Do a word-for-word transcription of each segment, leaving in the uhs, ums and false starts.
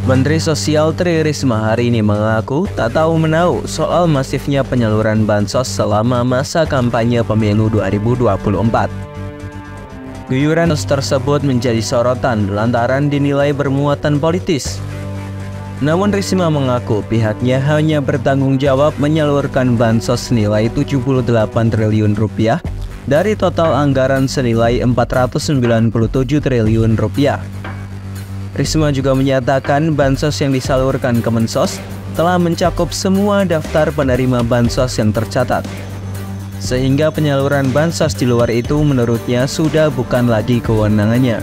Menteri Sosial Tri Risma hari ini mengaku tak tahu menahu soal masifnya penyaluran bansos selama masa kampanye pemilu dua ribu dua puluh empat. Guyuran tersebut menjadi sorotan lantaran dinilai bermuatan politis. Namun Risma mengaku pihaknya hanya bertanggung jawab menyalurkan bansos senilai tujuh puluh delapan triliun rupiah dari total anggaran senilai empat ratus sembilan puluh tujuh triliun rupiah. Risma juga menyatakan bansos yang disalurkan Kemensos telah mencakup semua daftar penerima bansos yang tercatat. Sehingga penyaluran bansos di luar itu menurutnya sudah bukan lagi kewenangannya.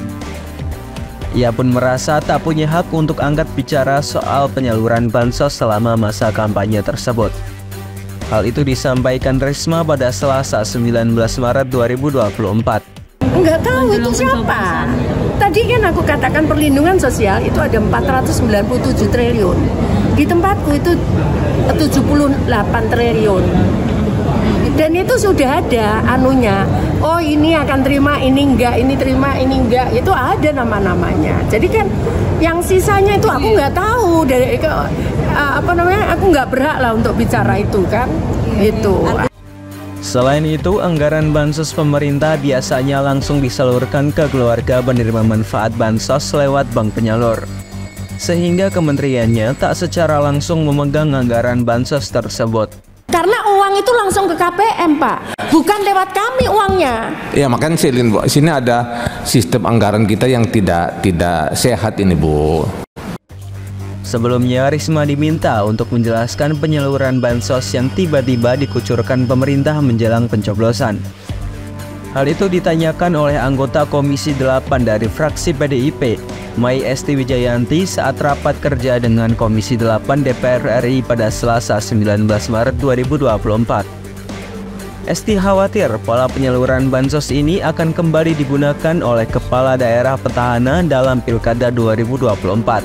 Ia pun merasa tak punya hak untuk angkat bicara soal penyaluran bansos selama masa kampanye tersebut. Hal itu disampaikan Risma pada Selasa sembilan belas Maret dua ribu dua puluh empat. Enggak tahu itu siapa. Tadi kan aku katakan perlindungan sosial itu ada empat ratus sembilan puluh tujuh triliun. Di tempatku itu tujuh puluh delapan triliun. Dan itu sudah ada anunya. Oh, ini akan terima, ini enggak, ini terima, ini enggak. Itu ada nama-namanya. Jadi kan yang sisanya itu aku nggak tahu dari uh, apa namanya? Aku nggak berhak lah untuk bicara itu kan. Itu. Selain itu, anggaran bansos pemerintah biasanya langsung disalurkan ke keluarga penerima manfaat bansos lewat bank penyalur. Sehingga kementeriannya tak secara langsung memegang anggaran bansos tersebut. Karena uang itu langsung ke K P M, Pak. Bukan lewat kami uangnya. Ya, makanya di sini ada sistem anggaran kita yang tidak tidak sehat ini, Bu. Sebelumnya, Risma diminta untuk menjelaskan penyaluran bansos yang tiba-tiba dikucurkan pemerintah menjelang pencoblosan. Hal itu ditanyakan oleh anggota Komisi delapan dari fraksi P D I P, Mai Esti Wijayanti saat rapat kerja dengan Komisi delapan D P R R I pada Selasa sembilan belas Maret dua ribu dua puluh empat. Esti khawatir pola penyaluran bansos ini akan kembali digunakan oleh kepala daerah petahana dalam Pilkada dua ribu dua puluh empat.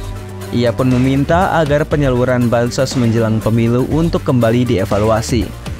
Ia pun meminta agar penyaluran bansos menjelang pemilu untuk kembali dievaluasi.